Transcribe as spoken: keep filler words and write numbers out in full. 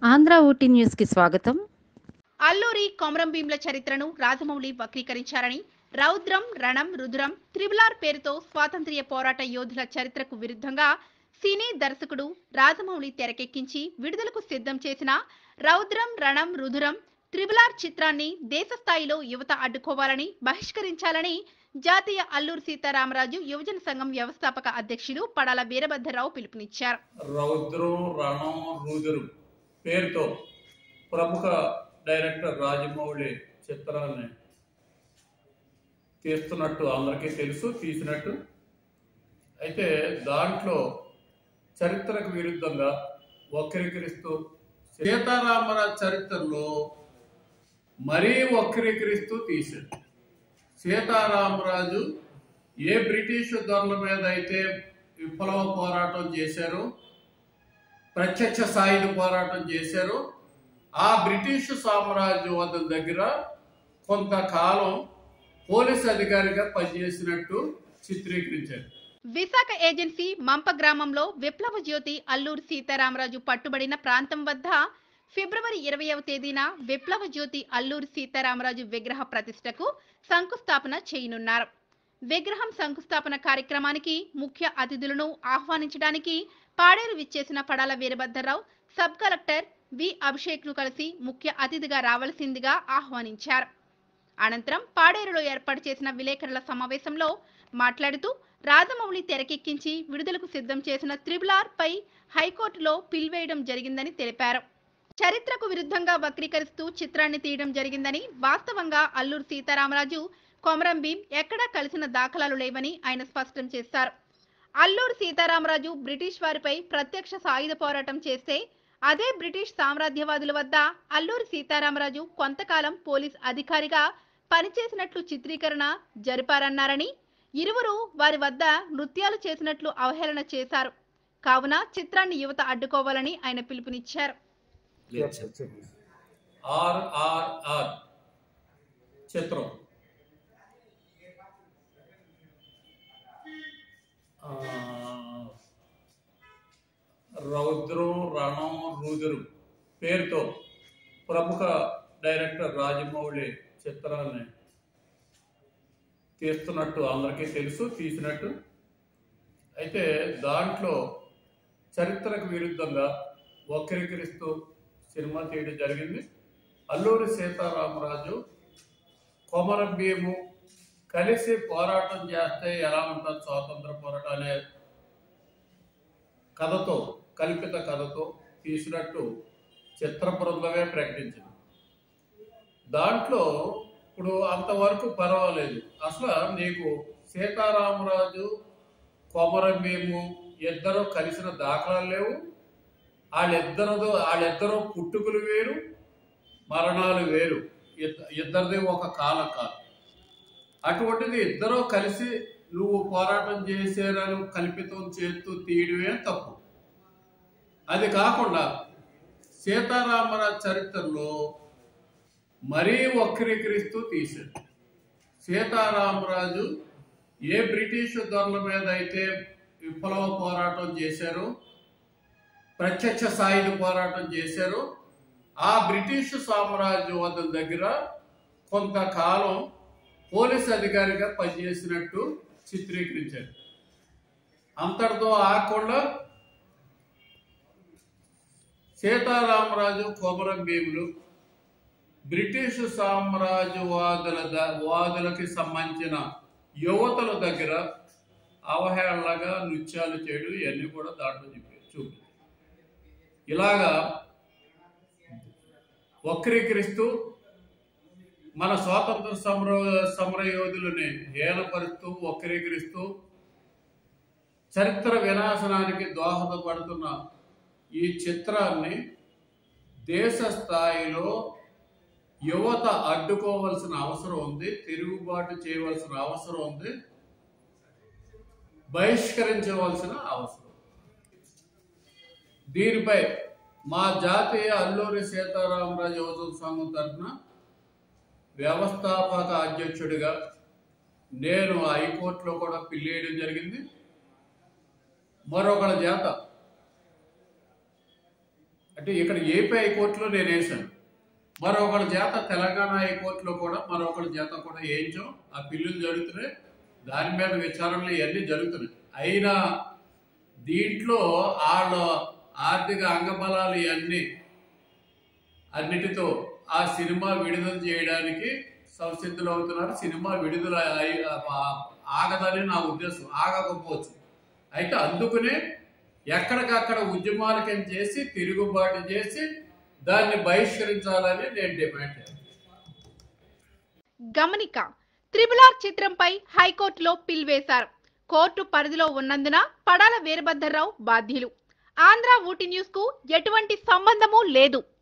Andhra Ooty news కి స్వాగతం. అల్లూరి కొమరం భీంల చరిత్రను రాజమౌళి వక్రీకరించారని, రౌద్రం రణం రుద్రం త్రిబులార్ పేరుతో స్వాతంత్ర్య పోరాట యోధుల చరిత్రకు విరుద్ధంగా సినీ దర్శకుడు రాజమౌళి తెరకెక్కించి విడుదలకు సిద్ధం చేసిన రౌద్రం రణం రుద్రం త్రిబులార్ చిత్రాన్ని దేశ స్థాయిలో యువత అడ్డుకోవాలని, బహిష్కరించాలని జాతీయ అల్లూరి సీతారామరాజు యువజన సంఘం వ్యవస్థాపక అధ్యక్షులు పడాల వీరభద్రరావు పిలుపునిచ్చారు. రౌద్రం రణం రుద్రం పేరుతో ప్రముఖ డైరెక్టర్ రాజమౌళి చిత్రాన్ని తీస్తున్నట్టు అందరికీ తెలుసు, తీసినట్టు. అయితే దాంట్లో చరిత్రకు విరుద్ధంగా వక్రీకరిస్తూ సీతారామరాజు చరిత్రలో మరీ వక్రీకరిస్తూ తీశాడు. సీతారామరాజు ఏ బ్రిటిష్ దొరల మీద అయితే విప్లవ పోరాటం చేశారో, ప్రత్యక్ష సాయుధ పోరాటం చేశారో, ఆ బ్రిటిష్ సామ్రాజ్యవాదుల దగ్గర కొంతకాలం పోలీస్ అధికారిగా పనిచేసినట్టు చిత్రీకరించారు. విశాఖ ఏజెన్సీ మంప గ్రామంలో విప్లవ జ్యోతి అల్లూరి సీతారామరాజు పట్టుబడిన ప్రాంతం వద్ద ఫిబ్రవరి ఇరవైవ తేదీన విప్లవ జ్యోతి అల్లూరి సీతారామరాజు విగ్రహ ప్రతిష్టకు శంకుస్థాపన చేయనున్నారు. విగ్రహం శంకుస్థాపన కార్యక్రమానికి ముఖ్య అతిథులను ఆహ్వానించడానికి పాడేరు విచ్చేసిన Padala Veerabhadrarao sub collector V Abhishek ను కలిసి ముఖ్య అతిథిగా రావాల్సిందిగా ఆహ్వానించారు. అనంతరం పాడేరులో ఏర్పాటు చేసిన విలేకరుల సమావేశంలో మాట్లాడుతూ, రాజమౌళి తెరకెక్కించి విడుదలకు సిద్ధం చేసిన త్రిబులార్ పై హైకోర్టులో పిల్ వేయడం జరిగిందని తెలిపారు. చరిత్రకు విరుద్ధంగా వక్రీకరిస్తూ చిత్రాన్ని తీయడం జరిగిందని, వాస్తవంగా అల్లూరి సీతారామరాజు కొమరం భీం ఎక్కడా కలిసిన దాఖలాలు లేవని ఆయన స్పష్టం చేశారు. అల్లూరి సీతారామరాజు బ్రిటిష్ వారిపై ప్రత్యక్ష సాయుధ పోరాటం చేస్తే, అదే బ్రిటిష్ సామ్రాజ్యవాదుల వద్ద అల్లూరి సీతారామరాజు కొంతకాలం పోలీస్ అధికారిగా పనిచేసినట్లు చిత్రీకరణ జరిపారన్నారని, ఇరువురు వారి వద్ద నృత్యాలు చేసినట్లు అవహేళన చేశారు. కావున చిత్రాన్ని యువత అడ్డుకోవాలని ఆయన పిలుపునిచ్చారు. ఆర్ఆర్ఆర్ చిత్రం రౌద్రం రణం రుద్రం పేరుతో ప్రముఖ డైరెక్టర్ రాజమౌళి చిత్రాన్ని తీస్తున్నట్టు అందరికీ తెలుసు, తీసినట్టు. అయితే దాంట్లో చరిత్రకు విరుద్ధంగా వక్రీకరిస్తూ సినిమా తీయడం జరిగింది. అల్లూరి సీతారామరాజు కొమరం భీము కలిసి పోరాటం చేస్తే ఎలా ఉంటుంది స్వాతంత్ర పోరాటం అనే కథతో, కల్పిత కథతో తీసినట్టు చిత్ర బృందమే ప్రకటించింది. దాంట్లో ఇప్పుడు అంతవరకు పర్వాలేదు. అసలు నీకు సీతారామరాజు కొమరం భీము ఇద్దరు కలిసిన దాఖలాలు లేవు. వాళ్ళిద్దరు వాళ్ళిద్దరూ పుట్టుకలు వేరు, మరణాలు వేరు. ఇద్దరిది ఒక కాలం కాదు. అటువంటిది ఇద్దరూ కలిసి నువ్వు పోరాటం చేసేరని కల్పితం చేస్తూ తీయడమే తప్పు. అది కాకుండా సీతారామరాజు చరిత్రలో మరీ వక్రీకరిస్తూ తీశాడు. సీతారామరాజు ఏ బ్రిటిష్ దొరల మీద అయితే విప్లవ పోరాటం చేశారో, ప్రత్యక్ష సాయుధ పోరాటం చేశారో, ఆ బ్రిటిష్ సామ్రాజ్యవాదుల దగ్గర కొంతకాలం పోలీస్ అధికారిగా పనిచేసినట్టు చిత్రీకరించారు. అంతటితో ఆకుండా సీతారామరాజు కొమరం భీములు బ్రిటిష్ సామ్రాజ్యవాదుల వాదులకి సంబంధించిన యువతల దగ్గర అవహేళనగా నృత్యాలు చేయడం ఇవన్నీ కూడా దాంట్లో చెప్పి చూపి ఇలాగా వక్రీకరిస్తూ మన స్వాతంత్ర సమర సమర యోధులని హేళనపరుస్తూ వక్రీకరిస్తూ చరిత్ర వినాశనానికి దోహదపడుతున్న ఈ చిత్రాన్ని దేశ స్థాయిలో యువత అడ్డుకోవాల్సిన అవసరం ఉంది, తిరుగుబాటు చేయవలసిన అవసరం ఉంది, బహిష్కరించవలసిన అవసరం. దీనిపై మా జాతీయ అల్లూరి సీతారామరాజు యువజన సంఘం తరఫున వ్యవస్థాపక అధ్యక్షుడిగా నేను హైకోర్టులో కూడా పిల్లేయడం జరిగింది. మరొకళ్ళ చేత అంటే ఇక్కడ ఏపీ హైకోర్టులో నేను వేసాను, మరొకళ్ళ చేత తెలంగాణ హైకోర్టులో కూడా మరొకళ్ళ చేత కూడా వేయించాం. ఆ పిల్లులు జరుగుతున్నాయి, దాని మీద విచారణలు ఇవన్నీ జరుగుతున్నాయి. అయినా దీంట్లో వాళ్ళ ఆర్థిక అంగబలాలు ఇవన్నీ అన్నిటితో ఆ సినిమా విడుదల చేయడానికి సంసిద్ధులు అవుతున్నారు. సినిమా విడుదల ఆగదని నా ఉద్దేశం, ఆగకపోవచ్చు. అయితే అందుకనే ఎక్కడికక్కడ ఉద్యమాలకం చేసి తిరుగుబాటు చేసి దాన్ని బహిష్కరించాలని నేను డిమాండ్ చేస్తాను. గమనిక, త్రిబుల్ ఆర్ చిత్రంపై హైకోర్టులో పిల్ వేశారు. కోర్టు పరిధిలో ఉన్నందున పడాల వీరభద్రరావు బాధ్యులు. ఆంధ్ర ఊటీ న్యూస్ కు ఎటువంటి సంబంధము లేదు.